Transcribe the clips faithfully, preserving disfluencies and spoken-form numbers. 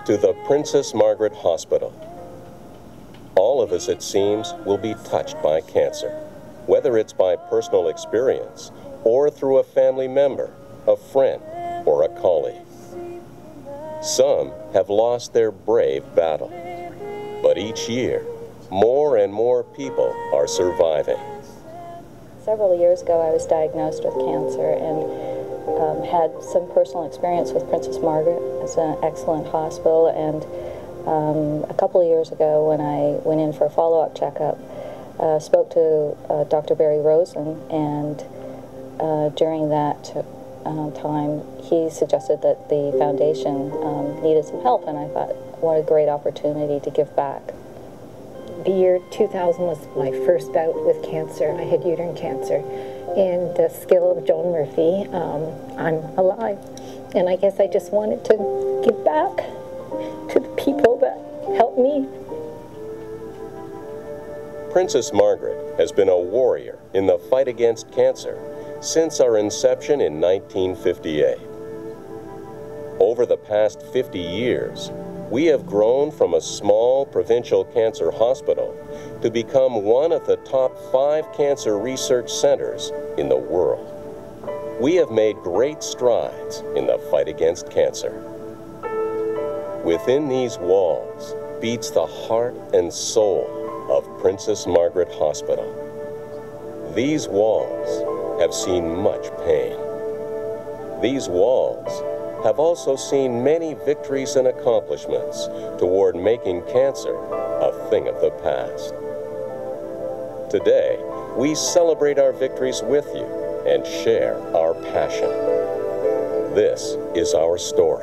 to the Princess Margaret Hospital. All of us, it seems, will be touched by cancer, whether it's by personal experience or through a family member, a friend, or a colleague. Some have lost their brave battle, but each year, more and more people are surviving. Several years ago, I was diagnosed with cancer and um, had some personal experience with Princess Margaret. It's an excellent hospital, and um, a couple of years ago when I went in for a follow-up checkup, uh, spoke to uh, Doctor Barry Rosen, and uh, during that uh, time, he suggested that the foundation um, needed some help, and I thought, what a great opportunity to give back. The year two thousand was my first bout with cancer. I had uterine cancer. And the skill of Joan Murphy, um, I'm alive. And I guess I just wanted to give back to the people that helped me. Princess Margaret has been a warrior in the fight against cancer since our inception in nineteen fifty-eight. Over the past fifty years, we have grown from a small provincial cancer hospital to become one of the top five cancer research centers in the world. We have made great strides in the fight against cancer. Within these walls beats the heart and soul of Princess Margaret Hospital. These walls have seen much pain. These walls have also seen many victories and accomplishments toward making cancer a thing of the past. Today, we celebrate our victories with you and share our passion. This is our story.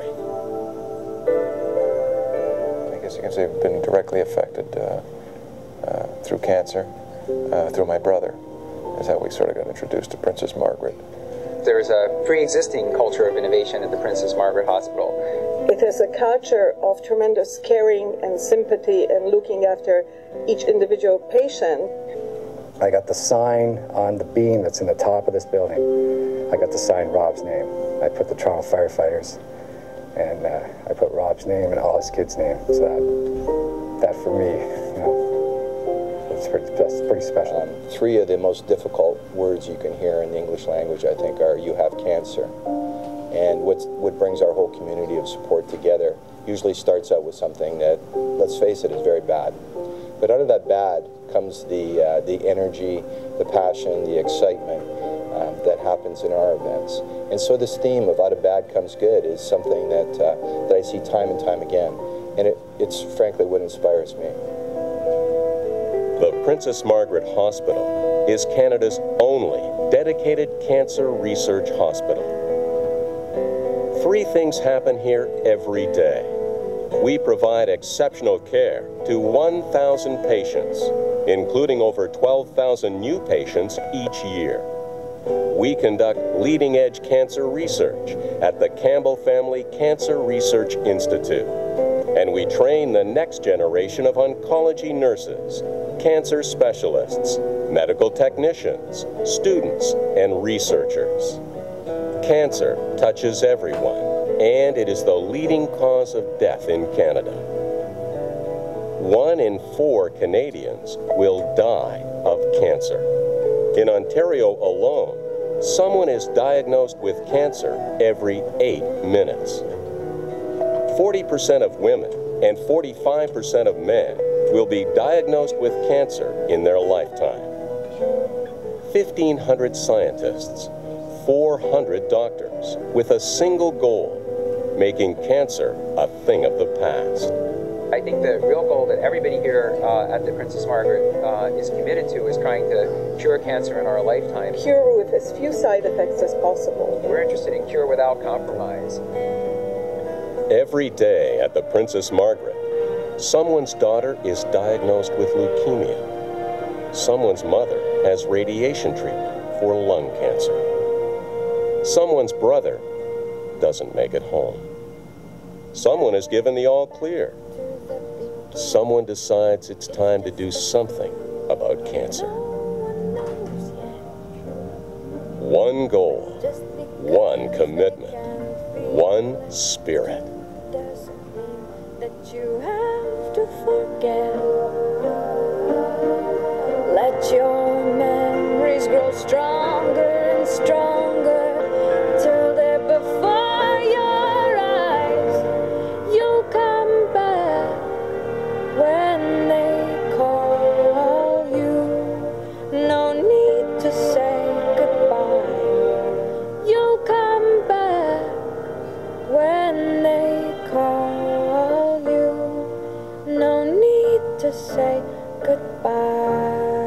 I guess you can say I've been directly affected uh, uh, through cancer, uh, through my brother. That's how we sort of got introduced to Princess Margaret. There's a pre-existing culture of innovation at the Princess Margaret Hospital. It is a culture of tremendous caring and sympathy and looking after each individual patient. I got the sign on the beam that's in the top of this building. I got to sign Rob's name. I put the Toronto firefighters, and uh, I put Rob's name and all his kids' names. So that, that for me, you know, it's pretty, that's pretty special. Um, three of the most difficult words you can hear in the English language, I think, are "you have cancer." And what's, what brings our whole community of support together usually starts out with something that, let's face it, is very bad. But out of that bad comes the, uh, the energy, the passion, the excitement um, that happens in our events. And so this theme of out of bad comes good is something that, uh, that I see time and time again. And it, it's frankly what inspires me. The Princess Margaret Hospital is Canada's only dedicated cancer research hospital. Three things happen here every day. We provide exceptional care to one thousand patients, including over twelve thousand new patients each year. We conduct leading-edge cancer research at the Campbell Family Cancer Research Institute. And we train the next generation of oncology nurses, cancer specialists, medical technicians, students, and researchers. Cancer touches everyone, and it is the leading cause of death in Canada. One in four Canadians will die of cancer. In Ontario alone, someone is diagnosed with cancer every eight minutes. forty percent of women and forty-five percent of men will be diagnosed with cancer in their lifetime. fifteen hundred scientists, four hundred doctors, with a single goal, making cancer a thing of the past. I think the real goal that everybody here uh, at the Princess Margaret uh, is committed to is trying to cure cancer in our lifetime. Cure with as few side effects as possible. We're interested in cure without compromise. Every day at the Princess Margaret, someone's daughter is diagnosed with leukemia. Someone's mother has radiation treatment for lung cancer. Someone's brother doesn't make it home. Someone is given the all clear. Someone decides it's time to do something about cancer. One goal, one commitment, one spirit. you have to forget. Let your memories grow stronger and stronger till they're before your eyes. You'll come back when they call you. No need to say goodbye. You'll come back when they call you. No need to say goodbye.